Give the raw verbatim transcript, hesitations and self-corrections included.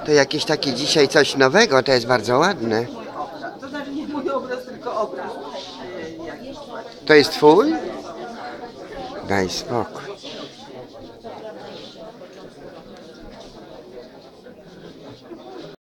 To jakieś takie dzisiaj coś nowego, to jest bardzo ładne. To znaczy nie mój obraz, tylko obraz. To jest twój? Daj spokój.